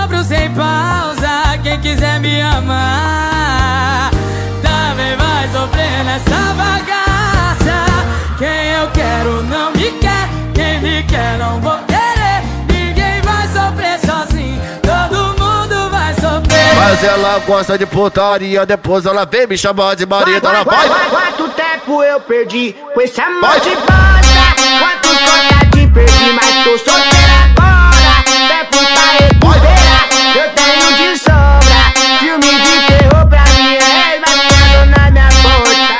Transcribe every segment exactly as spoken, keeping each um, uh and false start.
sofro sem pausa. Quem quiser me amar também vai sofrer nessa bagaça. Quem eu quero não me quer, quem me quer não vou querer. Ninguém vai sofrer sozinho, todo mundo vai sofrer. Mas ela gosta de putaria, depois ela vem me chamar de marido. Ela vai. Quanto tempo eu perdi com esse amor de bosta? Quantos contatos perdi, mas tô solteira agora. Tempo pra recuperar, eu tenho de sobra. Filme de terror pra mim é matando na minha porta.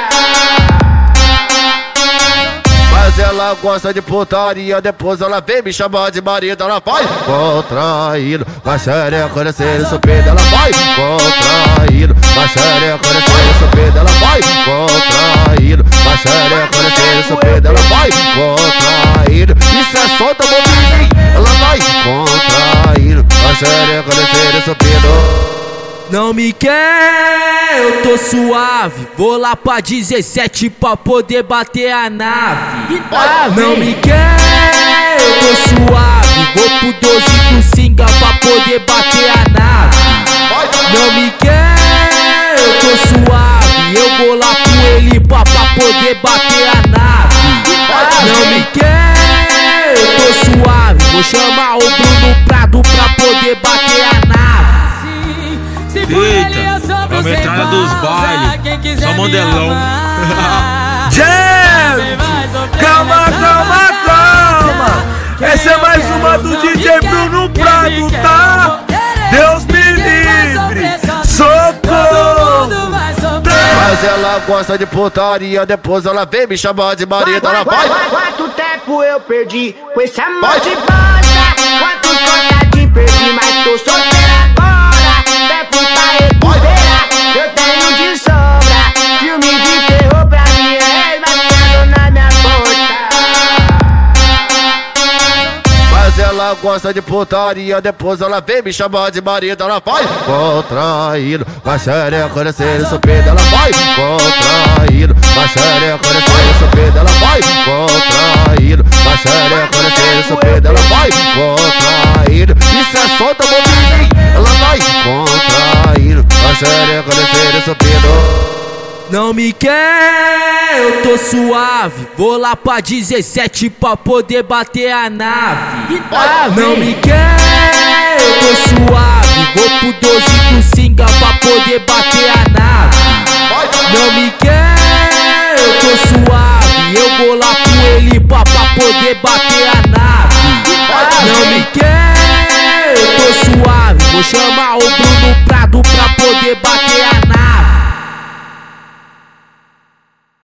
Mas ela gosta de putaria, depois ela vem me chamar de marido. Ela vai contraindo, vai xereca descendo, subindo. Ela vai contraindo, vai xereca descendo, subindo. Ela vai contraindo, vai xereca descendo, subindo. Ela vai contraindo, isso é solta movimento. Ela vai contraindo, vai xereca descendo, subindo. Não me quer, eu tô suave. Vou lá pra dezessete pra poder bater a nave. Ah, não me quer, eu tô suave. Vou pro doze do Singa pra poder bater a nave. Não me quer, eu tô suave. Eu vou lá pro Elipa pra poder bater a nave. Não me quer, eu tô suave. Vou chamar o Bruno Prado pra poder bater a nave. Eita, vamos entrar dos bailes, só modelão. Gente, calma, calma, calma. Essa é mais uma do D J Bruno Prado, tá? Deus me livre, socorro. Mas ela gosta de putaria, depois ela vem me chamar de marido. Ela vai. Quanto tempo eu perdi com esse amor de bosta? Quantos contatos perdi, mas tô solteira agora. Tempo pra recuperar, eu tenho de sobra. Filme de terror pra mim é matando na minha porta. Mas ela gosta de putaria, depois ela vem me chamar de marido. Ela vai contraindo, vai xereca descendo, subindo. Ela vai contraindo, vai xereca descendo, subindo. Ela vai contraindo, vai xereca descendo, subindo. Ela vai contraindo, isso é solta movimento. Ela vai contraindo, vai xereca descendo, subindo. Não me quer, eu tô suave. Vou lá pra dezessete pra poder bater a nave. Ah, não me quer, eu tô suave. Vou pro doze do Singa pra poder bater a nave. Não me quer, eu tô suave. Eu vou lá pro Elipa pra poder bater a nave. Não me quer, eu tô suave. Vou chamar o